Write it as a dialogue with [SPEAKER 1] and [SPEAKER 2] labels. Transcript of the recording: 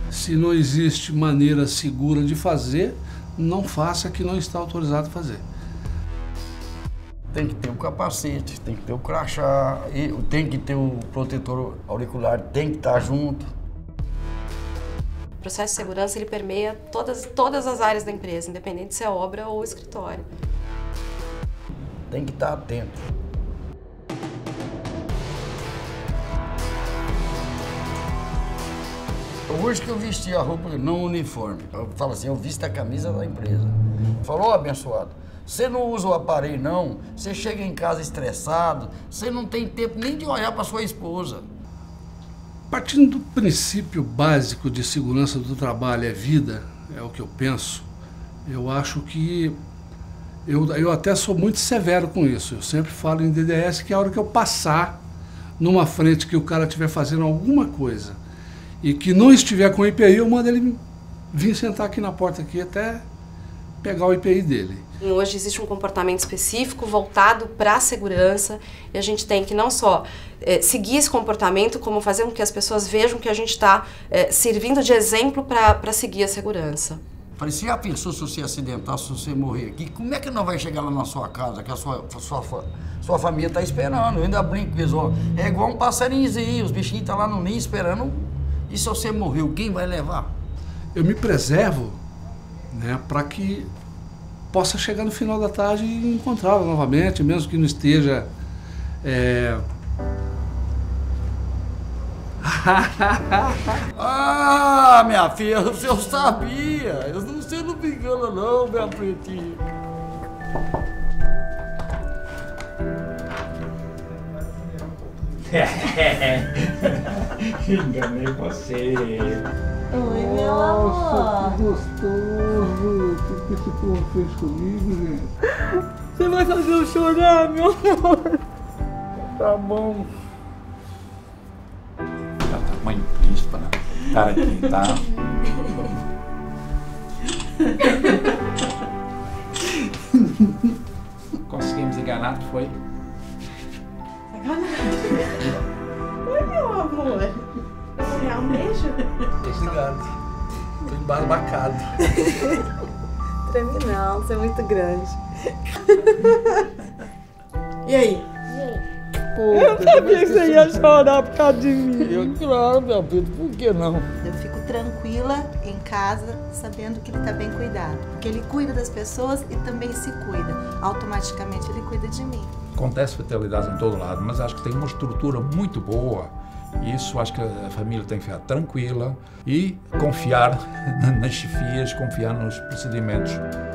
[SPEAKER 1] Se não existe maneira segura de fazer, não faça que não está autorizado a fazer.
[SPEAKER 2] Tem que ter o capacete, tem que ter o crachá, tem que ter o protetor auricular, tem que estar junto.
[SPEAKER 3] O processo de segurança ele permeia todas as áreas da empresa, independente se é obra ou escritório.
[SPEAKER 2] Tem que estar atento. Hoje que eu vesti a roupa não uniforme, eu falo assim, eu visto a camisa da empresa. Falou, abençoado, você não usa o aparelho não, você chega em casa estressado, você não tem tempo nem de olhar para sua esposa.
[SPEAKER 1] Partindo do princípio básico de segurança do trabalho é vida, é o que eu penso, eu acho que eu até sou muito severo com isso. Eu sempre falo em DDS que a hora que eu passar numa frente que o cara estiver fazendo alguma coisa e que não estiver com o IPI, eu mando ele vir sentar aqui na porta aqui até pegar o IPI dele.
[SPEAKER 3] Hoje existe um comportamento específico voltado para a segurança e a gente tem que não só seguir esse comportamento, como fazer com que as pessoas vejam que a gente está servindo de exemplo para seguir a segurança.
[SPEAKER 2] Falei, se já pensou se você acidentar, se você morrer aqui, como é que não vai chegar lá na sua casa, que a sua família está esperando? Eu ainda brinco com eles, é igual um passarinhozinho, os bichinhos estão lá no ninho esperando. E se você morreu, quem vai levar?
[SPEAKER 1] Eu me preservo, né, para que possa chegar no final da tarde e encontrá-la novamente, mesmo que não esteja...
[SPEAKER 2] Ah, minha filha, eu sabia. Você não me engana não, minha pretinha.
[SPEAKER 4] Enganei você.
[SPEAKER 5] Oi, meu amor.
[SPEAKER 1] Que gostoso. O que esse povo fez comigo, gente?
[SPEAKER 5] Você vai fazer eu chorar, meu amor.
[SPEAKER 2] Tá bom.
[SPEAKER 4] Tá tamanho príncipe, né? Cara aqui, tá? Conseguimos enganar, foi?
[SPEAKER 5] Oi, meu amor. Você é um beijo?
[SPEAKER 1] Obrigado. Tô embasbacado.
[SPEAKER 5] Treme não, você é muito grande. E aí? Eu sabia que você ia chorar por causa de mim.
[SPEAKER 2] Claro, meu filho, por que não?
[SPEAKER 6] Eu fico tranquila em casa, sabendo que ele está bem cuidado. Porque ele cuida das pessoas e também se cuida. Automaticamente ele cuida de mim.
[SPEAKER 4] Acontece fatalidades em todo lado, mas acho que tem uma estrutura muito boa. Isso acho que a família tem que ficar tranquila e confiar nas chefias, confiar nos procedimentos.